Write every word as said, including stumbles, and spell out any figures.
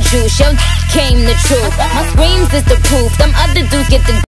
juice, yo came the truth. My screams is the proof, them other dudes get the